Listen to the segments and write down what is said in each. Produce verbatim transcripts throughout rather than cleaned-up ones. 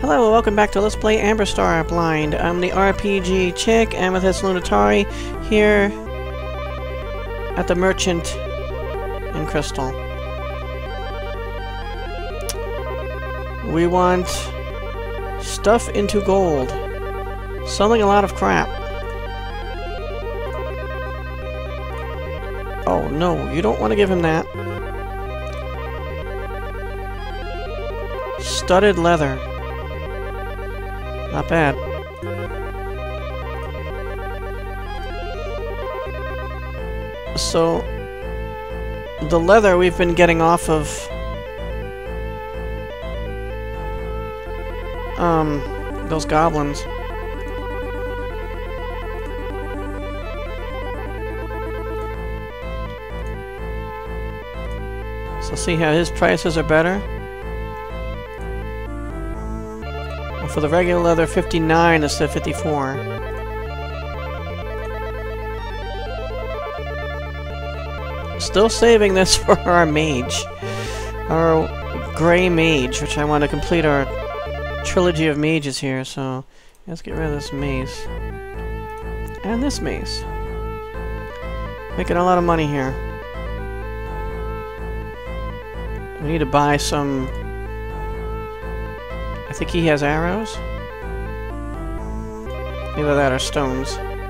Hello, welcome back to Let's Play Amberstar Blind. I'm the R P G chick, Amethyst Lunatari, here at the Merchant in Crystal. We want stuff into gold. Selling a lot of crap. Oh no, you don't want to give him that. Studded leather. Not bad. So, the leather we've been getting off of um, those goblins. So see how his prices are better? For the regular leather, fifty-nine instead of fifty-four. Still saving this for our mage. Our gray mage, which I want to complete our trilogy of mages here, so let's get rid of this mace. And this mace. Making a lot of money here. We need to buy some... I think he has arrows. Either that or stones.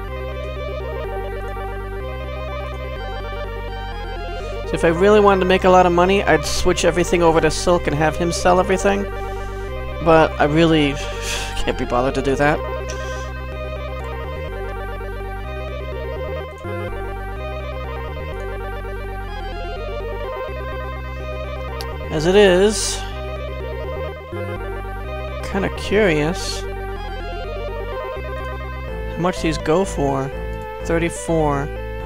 So if I really wanted to make a lot of money, I'd switch everything over to silk and have him sell everything. But I really can't be bothered to do that. As it is... kind of curious how much these go for. thirty-four.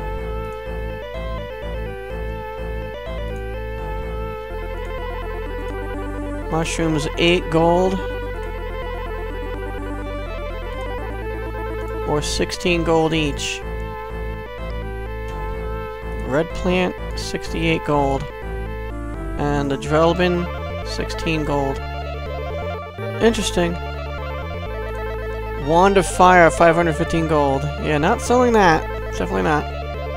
Mushrooms, eight gold. Or sixteen gold each. Red plant, sixty-eight gold. And the Drelbin, sixteen gold. Interesting. Wand of Fire, five hundred fifteen gold. Yeah, not selling that. Definitely not.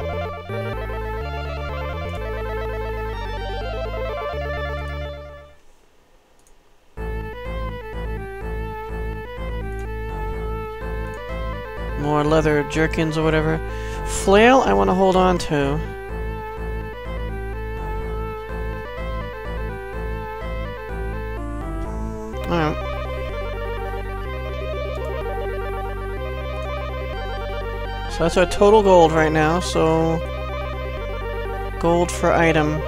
More leather jerkins or whatever. Flail, I want to hold on to. Alright. So that's our total gold right now, so... gold for item.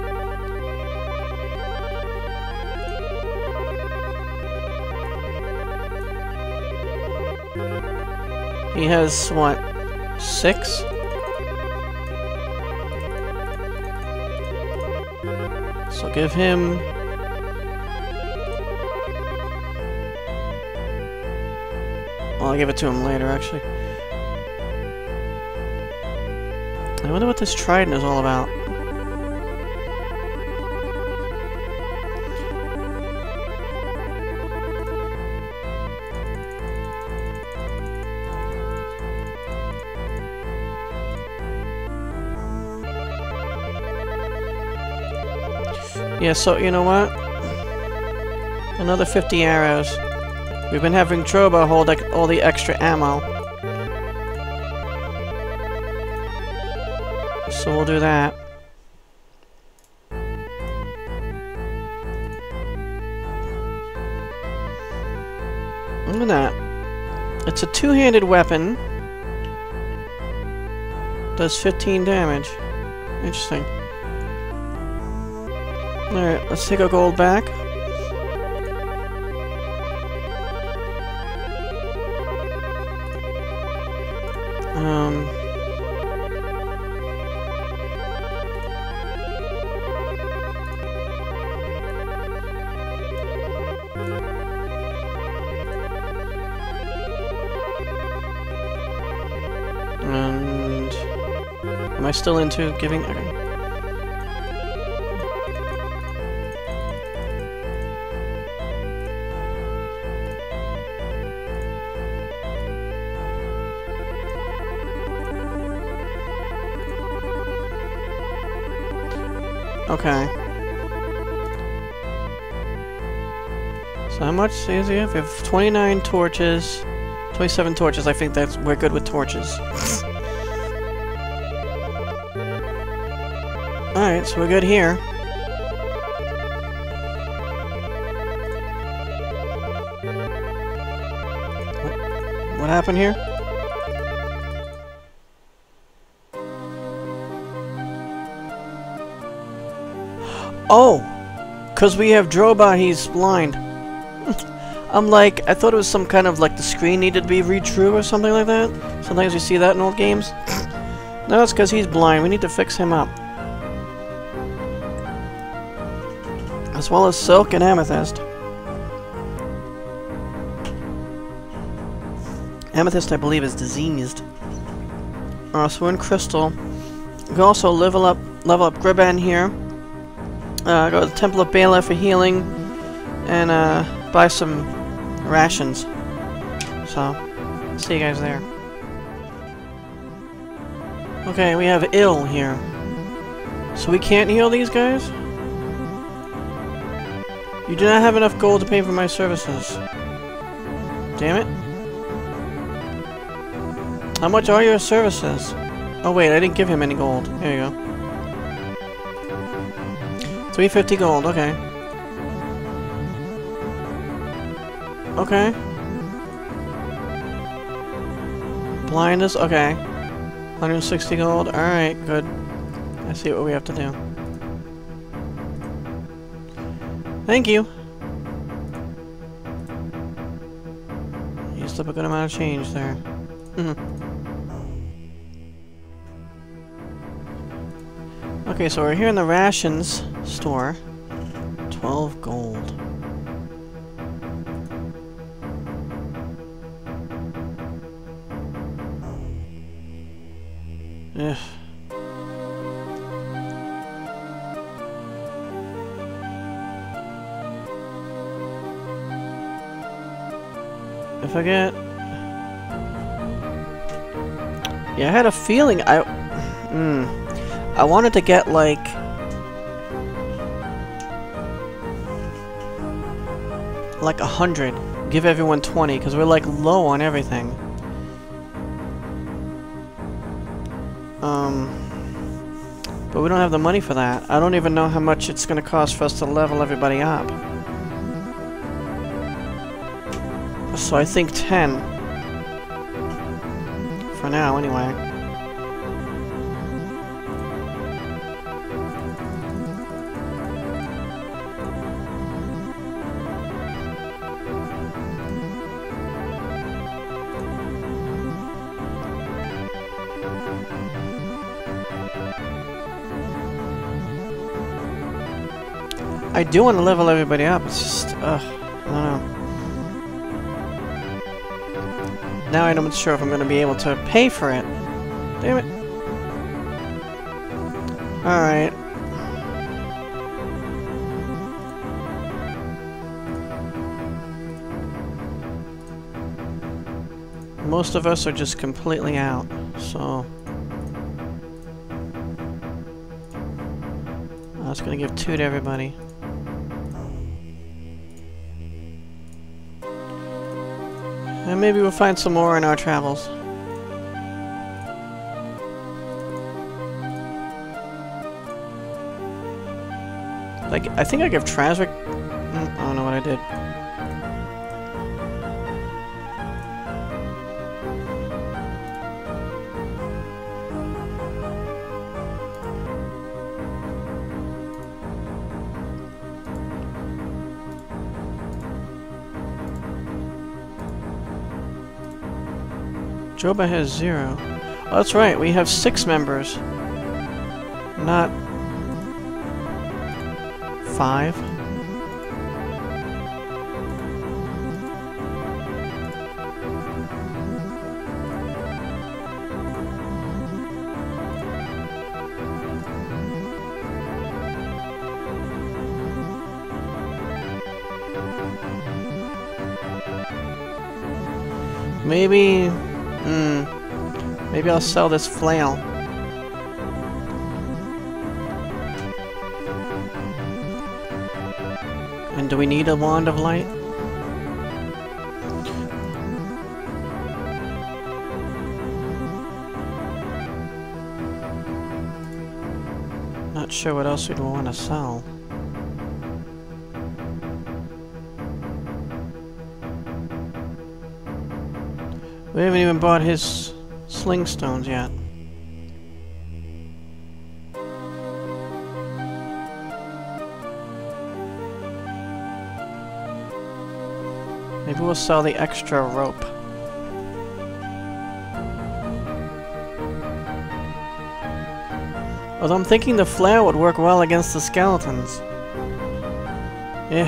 He has, what, six? So give him... well, I'll give it to him later, actually. I wonder what this trident is all about. Yeah, so, you know what? Another fifty arrows. We've been having Drobo hold like all the extra ammo. So we'll do that. Look at that. It's a two-handed weapon. Does fifteen damage. Interesting. Alright, let's take our gold back. Um... And... am I still into giving... okay. Okay. So how much is he have? We have twenty-nine torches. twenty-seven torches. I think that's we're good with torches. Alright, so we're good here. What, what happened here? Oh! Because we have Drobot, he's blind. I'm like, I thought it was some kind of like the screen needed to be re-drew or something like that. Sometimes you see that in old games. No, it's because he's blind. We need to fix him up. As well as Silk and Amethyst. Amethyst, I believe, is diseased. Uh, so we're in Crystal. We can also level up, level up Griban here. Uh, go to the Temple of Bela for healing, and uh, buy some rations. So, see you guys there. Okay, we have ill here. So we can't heal these guys? You do not have enough gold to pay for my services. Damn it. How much are your services? Oh wait, I didn't give him any gold. There you go. three fifty gold, okay. Okay. Blindness, okay. one hundred sixty gold, alright, good. I see what we have to do. Thank you! Used up a good amount of change there. Okay, so we're here in the rations store. twelve gold. Ugh. If I get... Yeah, I had a feeling I... Hmm. I wanted to get, like... Like a hundred. Give everyone twenty, because we're, like, low on everything. Um... But we don't have the money for that. I don't even know how much it's going to cost for us to level everybody up. So I think ten. For now, anyway. I do want to level everybody up, it's just, ugh, I don't know. Now I'm not sure if I'm going to be able to pay for it. Damn it. Alright. Most of us are just completely out, so... I was going to give two to everybody. And maybe we'll find some more in our travels. Like, I think I gave Trasric... Mm, I don't know what I did. Joba has zero. Oh, that's right, we have six members. Not... five. Maybe... Hmm. Maybe I'll sell this flail. And do we need a wand of light? Not sure what else we'd want to sell. We haven't even bought his sling stones yet. Maybe we'll sell the extra rope. Although I'm thinking the flare would work well against the skeletons. Eh.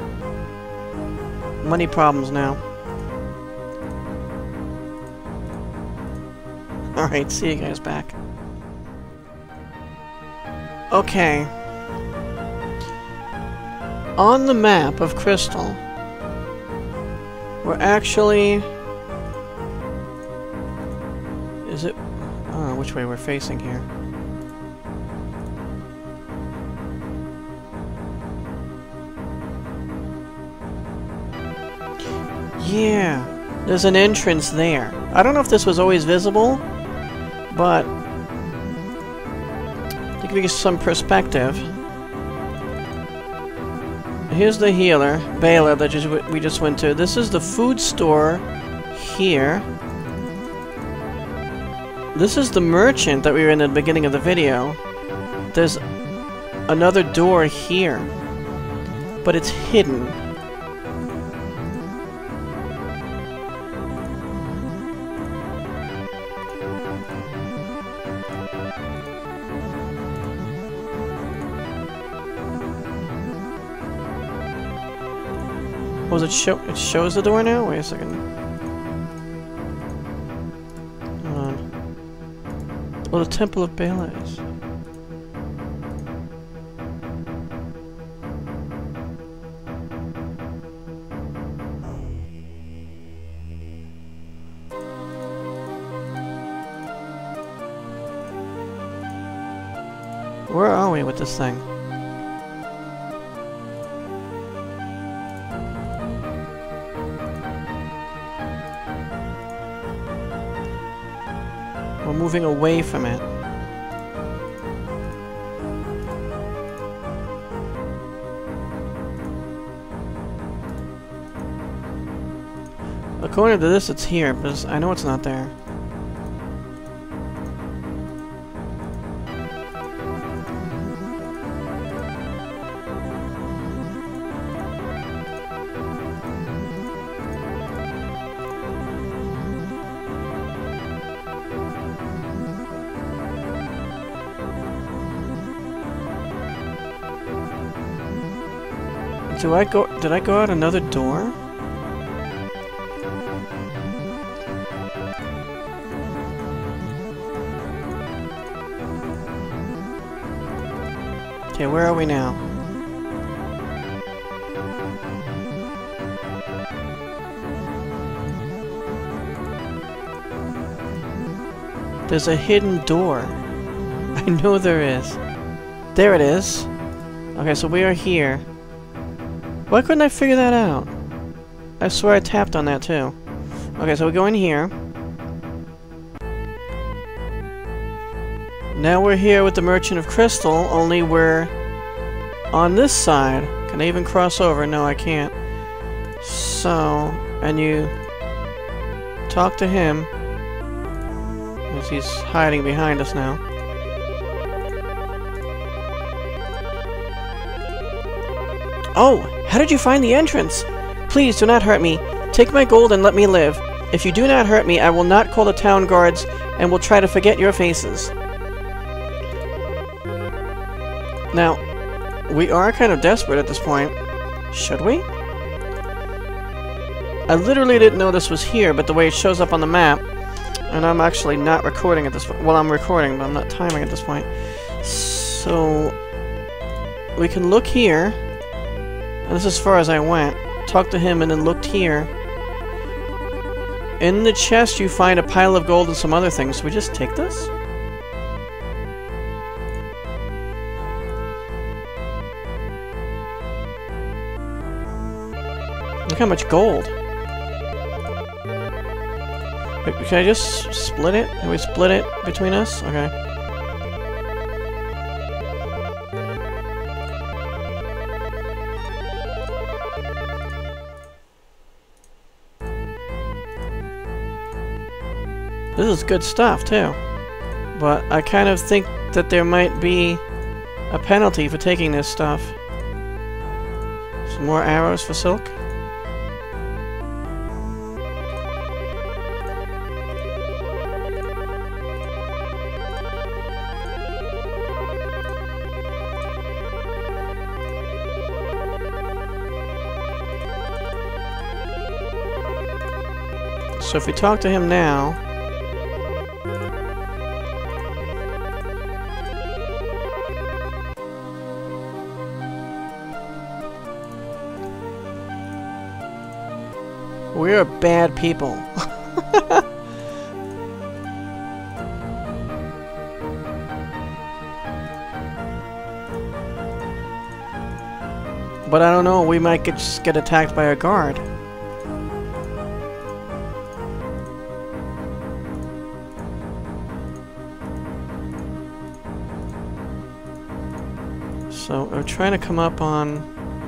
Money problems now. Alright, see you guys back. Okay. On the map of Crystal, we're actually... Is it... I don't know which way we're facing here. Yeah, there's an entrance there. I don't know if this was always visible, but to give you some perspective, here's the healer, Baylor, that just we just went to. This is the food store here. This is the merchant that we were in at the beginning of the video. There's another door here, but it's hidden. Oh, does it show? It shows the door now? Wait a second. Hold on. Oh, the Temple of Bela is. Where are we with this thing? We're moving away from it. According to this, it's here, but I know it's not there. Do I go? Did I go out another door? Okay, where are we now? There's a hidden door. I know there is. There it is. Okay, so we are here. Why couldn't I figure that out? I swear I tapped on that too. Okay, so we go in here. Now we're here with the Merchant of Crystal, only we're on this side. Can I even cross over? No, I can't. So, and you talk to him. As he's hiding behind us now. Oh! How did you find the entrance? Please do not hurt me. Take my gold and let me live. If you do not hurt me, I will not call the town guards and will try to forget your faces. Now, we are kind of desperate at this point. Should we? I literally didn't know this was here, but the way it shows up on the map, and I'm actually not recording at this point. Well, I'm recording, but I'm not timing at this point. So, we can look here. And this is as far as I went. Talked to him and then looked here. In the chest you find a pile of gold and some other things. Should we just take this? Look how much gold. Can I just split it? Can we split it between us? Okay. This is good stuff, too. But I kind of think that there might be a penalty for taking this stuff. Some more arrows for silk. So if we talk to him now... We're bad people. But I don't know, we might get, just get attacked by a guard. So we're trying to come up on...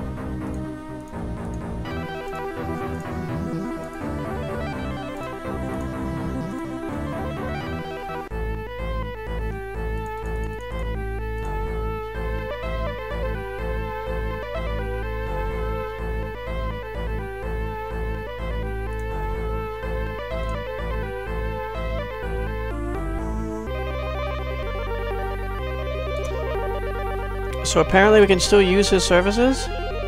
So apparently we can still use his services?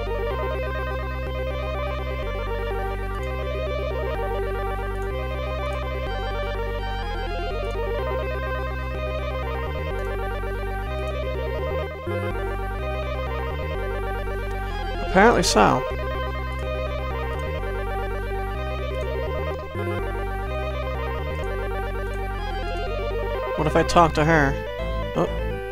Apparently so. What if I talk to her? Oh.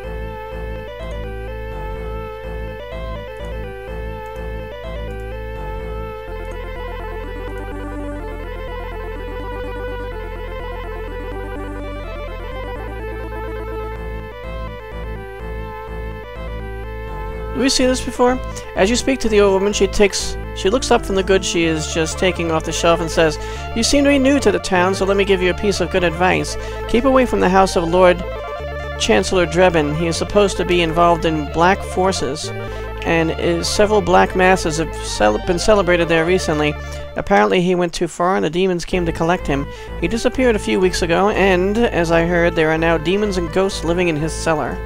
Did we see this before? As you speak to the old woman, she takes, she looks up from the goods she is just taking off the shelf and says, "You seem to be new to the town, so let me give you a piece of good advice. Keep away from the house of Lord Chancellor Drebin. He is supposed to be involved in black forces, and is, several black masses have cel been celebrated there recently. Apparently he went too far and the demons came to collect him. He disappeared a few weeks ago, and, as I heard, there are now demons and ghosts living in his cellar."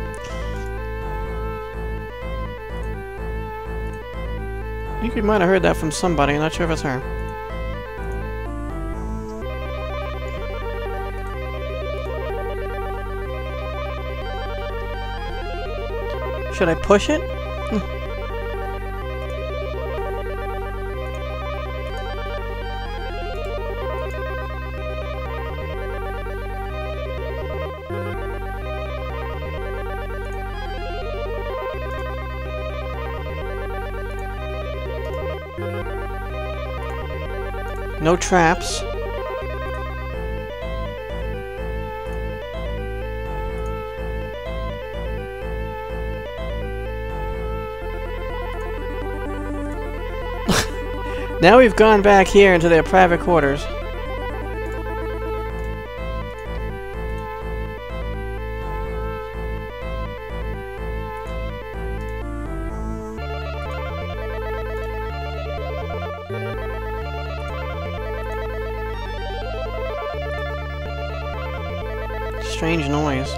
I think we might have heard that from somebody, I'm not sure if it's her. Should I push it? No traps. Now we've gone back here into their private quarters. Strange noise.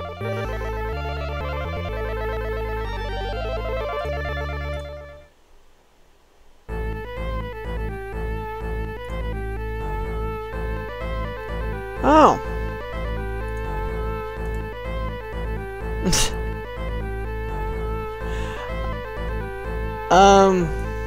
Oh. um.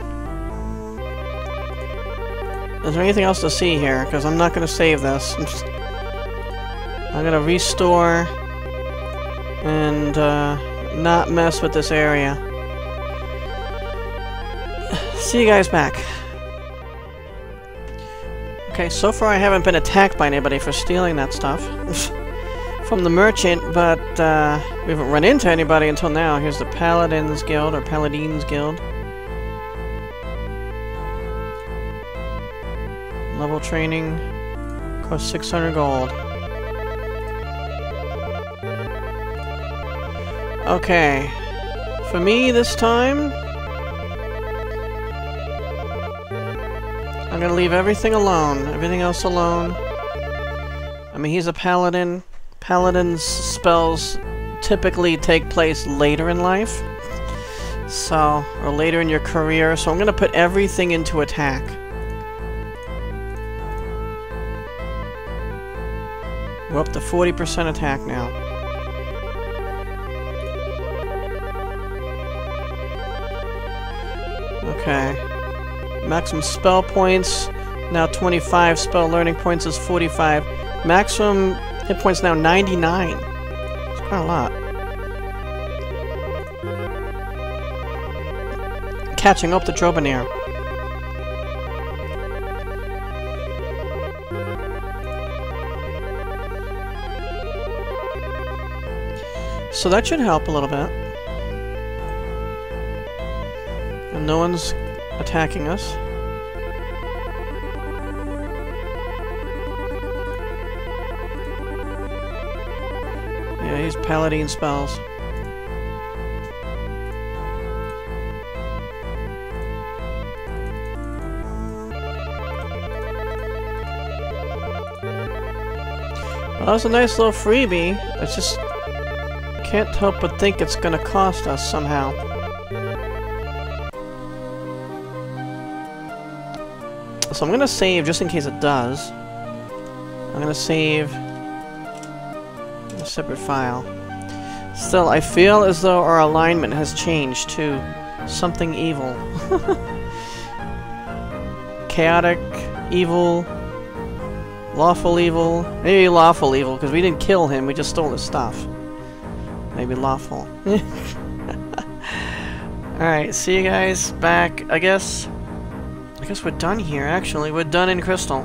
Is there anything else to see here? Because I'm not going to save this. I'm just I'm gonna restore and uh, not mess with this area. See you guys back. Okay, so far I haven't been attacked by anybody for stealing that stuff from the merchant, but uh, we haven't run into anybody until now. Here's the Paladins Guild, or Paladins Guild. Level training costs six hundred gold. Okay, for me this time, I'm gonna leave everything alone. Everything else alone. I mean, he's a paladin. Paladin's spells typically take place later in life. So, or later in your career. So I'm gonna put everything into attack. We're up to forty percent attack now. Okay. Maximum spell points, now twenty-five. Spell learning points is forty-five. Maximum hit points now ninety-nine. It's quite a lot. Catching up to Drobanier. So that should help a little bit. And no one's attacking us. Yeah, he's paladin spells. Well, that's a nice little freebie. It's just can't help but think it's gonna cost us somehow. So I'm gonna save just in case it does. I'm gonna save in a separate file. Still, I feel as though our alignment has changed to something evil. Chaotic, evil, lawful evil. Maybe lawful evil, because we didn't kill him, we just stole his stuff. Maybe lawful. Alright, see you guys back, I guess. I guess we're done here, actually. We're done in Crystal.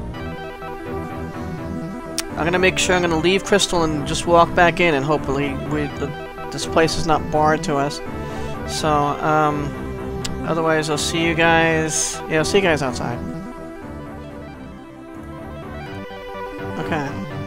I'm gonna make sure I'm gonna leave Crystal and just walk back in, and hopefully we, the, this place is not barred to us. So, um, otherwise I'll see you guys... Yeah, I'll see you guys outside. Okay.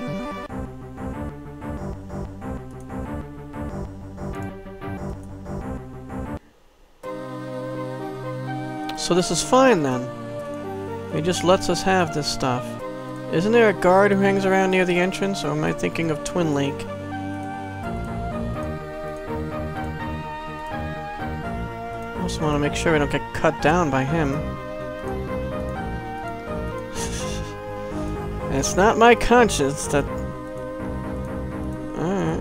So this is fine then. He just lets us have this stuff. Isn't there a guard who hangs around near the entrance, or am I thinking of Twin Lake? I also want to make sure we don't get cut down by him. And it's not my conscience that... Alright.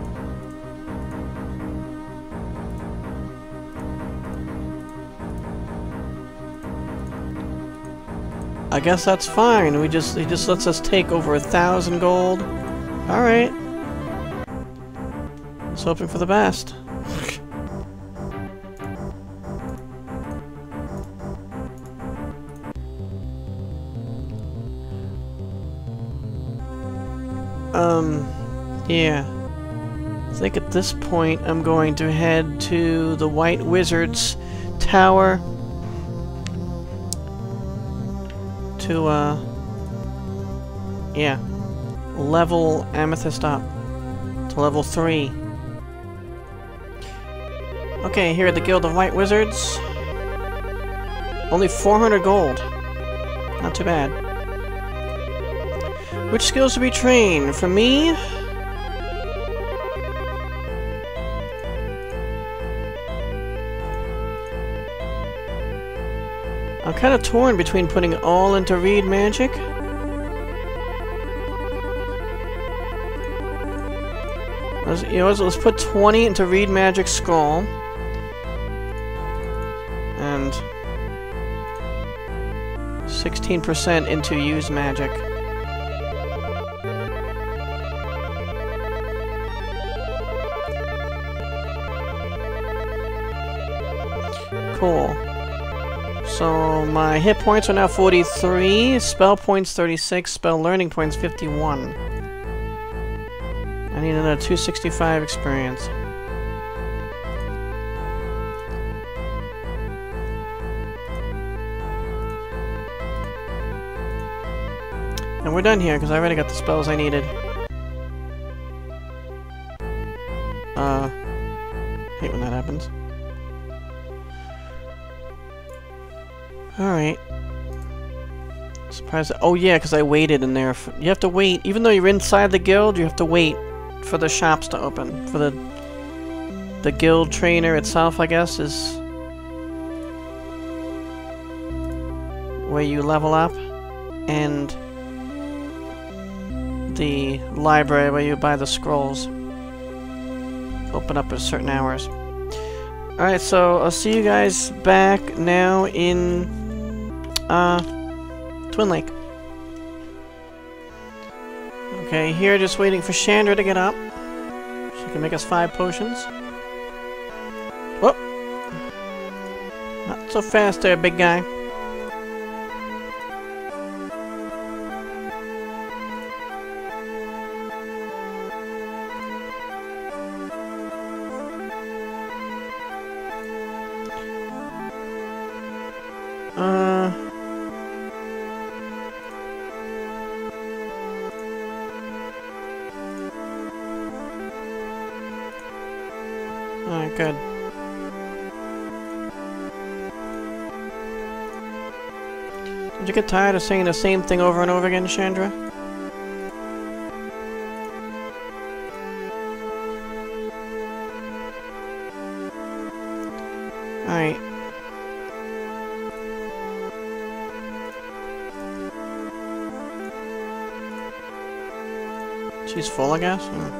I guess that's fine. We just he just lets us take over a thousand gold. All right. Just hoping for the best. um, yeah. I think at this point I'm going to head to the White Wizard's Tower. To, uh, yeah, level Amethyst up to level three. Okay, here at the Guild of White Wizards. Only four hundred gold. Not too bad. Which skills to be trained? For me, I'm kind of torn between putting all into Read Magic. Let's, you know, let's, let's put twenty into Read Magic Skull. And sixteen percent into Use Magic. Cool. So my hit points are now forty-three, spell points thirty-six, spell learning points fifty-one. I need another two sixty-five experience. And we're done here, because I already got the spells I needed. Uh, hate when that happens. Alright. Surprised. Oh yeah, because I waited in there. For, you have to wait. Even though you're inside the guild, you have to wait for the shops to open. For the the guild trainer itself, I guess, is where you level up. And the library where you buy the scrolls open up at certain hours. Alright, so I'll see you guys back now in uh, Twin Lake. Okay, here just waiting for Chandra to get up. She can make us five potions. Whoop! Not so fast there, big guy. Uh... Alright, good. Did you get tired of saying the same thing over and over again, Chandra? Alright. She's full, I guess? Hmm.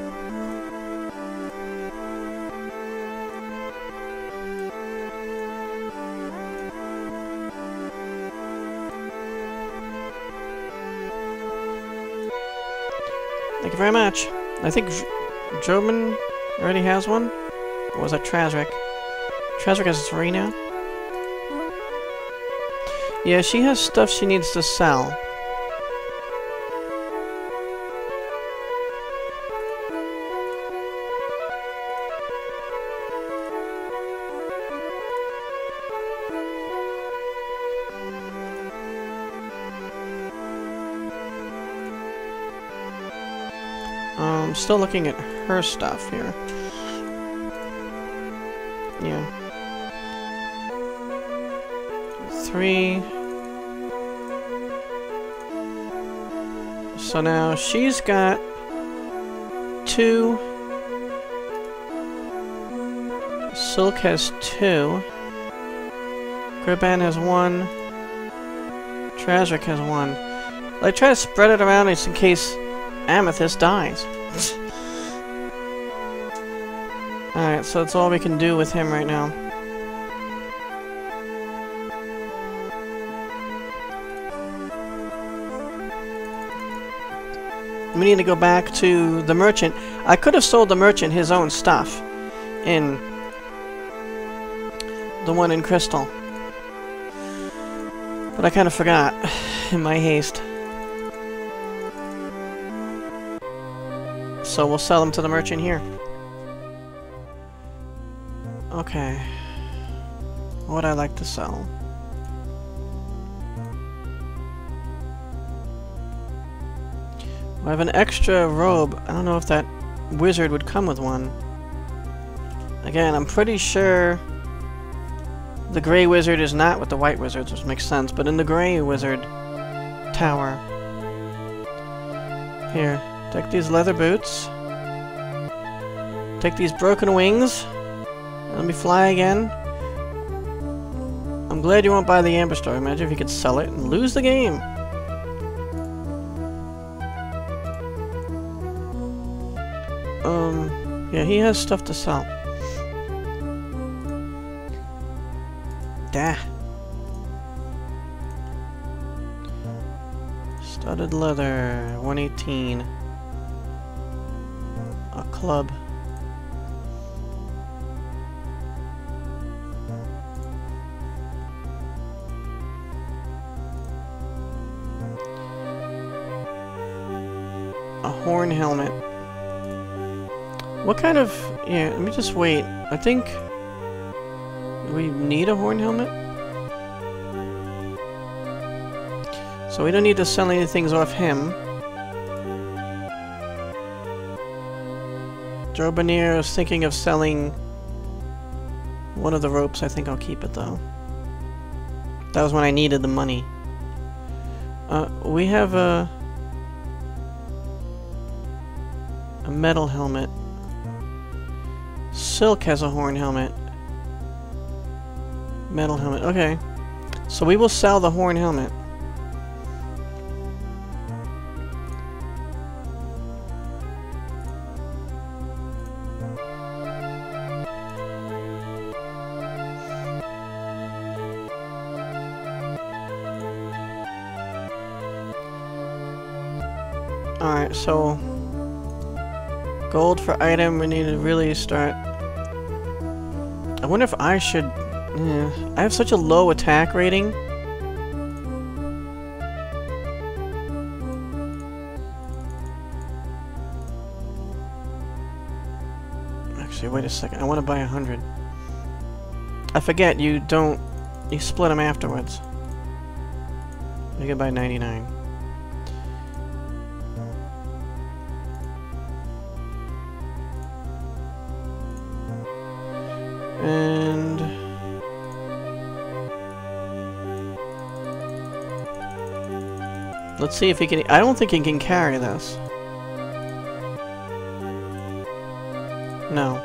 Thank you very much. I think Jobin already has one? Or was that Trazric? Trazric has three now? Yeah, she has stuff she needs to sell. Um, still looking at her stuff here. Yeah. Three. So now she's got two. Silk has two. Griban has one. Trazric has one. I try to spread it around just in case Amethyst dies. Alright, so that's all we can do with him right now. We need to go back to the merchant. I could have sold the merchant his own stuff in the one in Crystal. But I kind of forgot in my haste. So we'll sell them to the merchant here. Okay. What would I like to sell? I have an extra robe. I don't know if that wizard would come with one. Again, I'm pretty sure the gray wizard is not with the white wizards, which makes sense, but in the gray wizard tower. Here, take these leather boots. Take these broken wings. Let me fly again. I'm glad you won't buy the Amberstar. Imagine if you could sell it and lose the game. Um, yeah, he has stuff to sell. Dah. Studded leather, one eighteen. A club. horn helmet. What kind of... Yeah, let me just wait. I think... we need a horn helmet? So we don't need to sell any things off him. Drobanier is thinking of selling one of the ropes. I think I'll keep it though. That was when I needed the money. Uh, we have a... a metal helmet. Silk has a horn helmet. Metal helmet. Okay. So we will sell the horn helmet. Alright, so gold for item, we need to really start. I wonder if I should... Yeah, I have such a low attack rating. Actually, wait a second. I want to buy a hundred. I forget, you don't... You split them afterwards. You can buy ninety-nine. And... let's see if he can... I don't think he can carry this. No.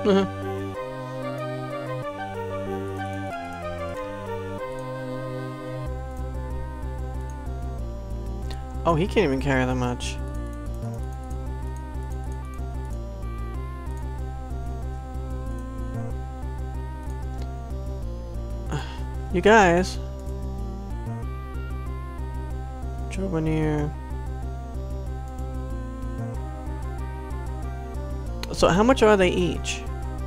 Oh, he can't even carry that much. You guys. Drobanier. So how much are they each?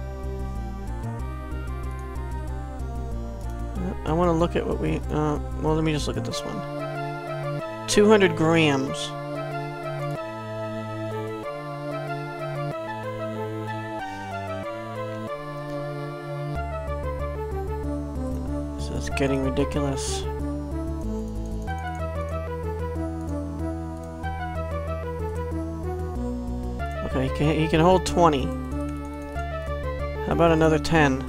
I want to look at what we... Uh, well, let me just look at this one. two hundred grams. This is getting ridiculous. Okay, he can, he can hold twenty. How about another ten?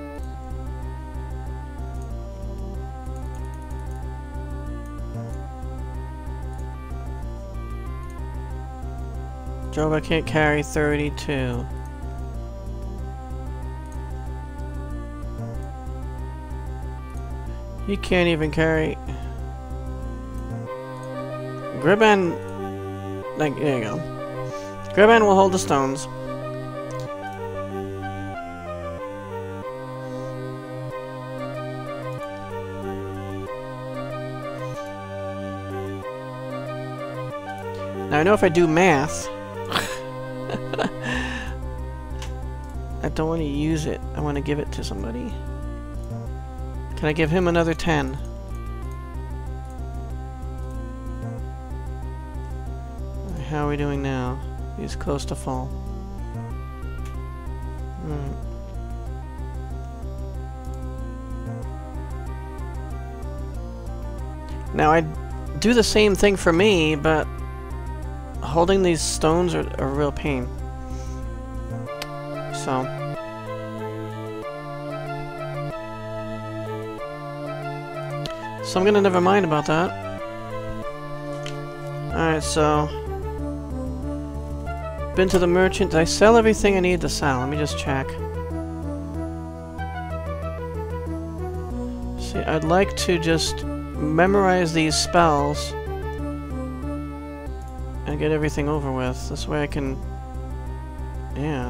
Droba can't carry thirty-two. He can't even carry... Griban... Like, there you go. Griban will hold the stones. Now I know if I do math... I don't want to use it. I want to give it to somebody. Can I give him another ten? How are we doing now? He's close to full. Hmm. Now I do the same thing for me, but holding these stones are, are a real pain. So. So I'm gonna never mind about that. Alright, so. Been to the merchant. Did I sell everything I need to sell? Let me just check. See, I'd like to just memorize these spells and get everything over with. This way I can... Yeah.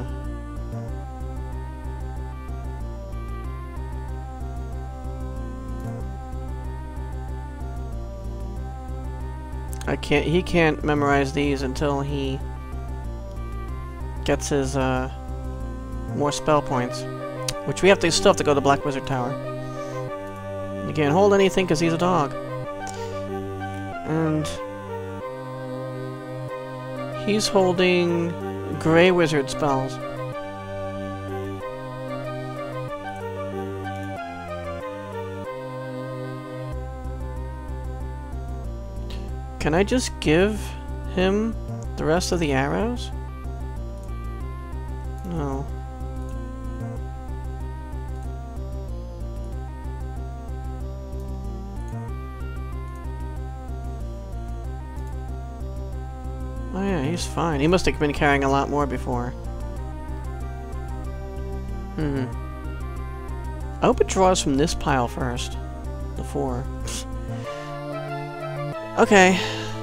I can't... He can't memorize these until he gets his, uh... more spell points. Which we have to... still have to go to the Black Wizard Tower. You can't hold anything because he's a dog. And... He's holding Grey Wizard spells. Can I just give him the rest of the arrows? No. Oh yeah, he's fine. He must have been carrying a lot more before. Hmm. I hope it draws from this pile first. The four. Okay.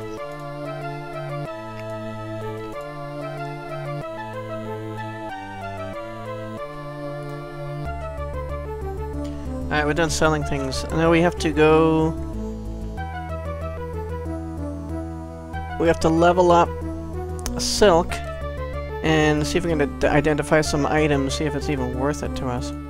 Alright, we're done selling things. Now we have to go... We have to level up Silk and see if we can identify some items, see if it's even worth it to us.